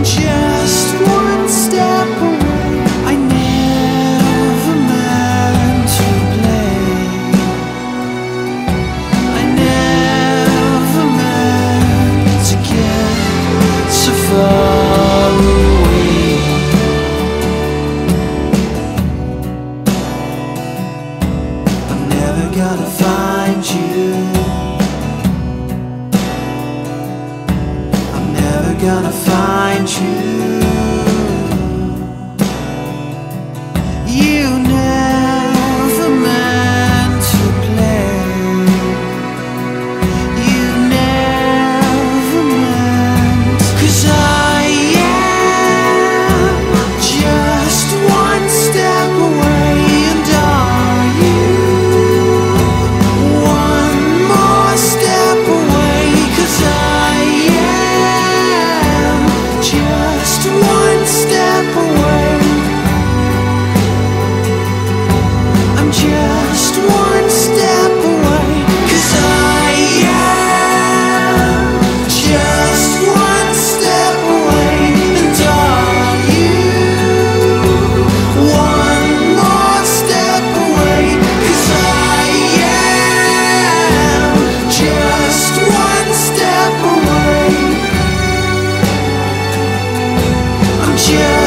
just one step away. I never meant to play. I never meant to get so far away. I'm never gonna find you. I'm never gonna find you. You never meant to play. You never meant. 'Cause I am just one step away. And are you one more step away? 'Cause I am just one step away. I'm just one step away. 'Cause I am just one step away. And are you one more step away? 'Cause I am just one step away. I'm just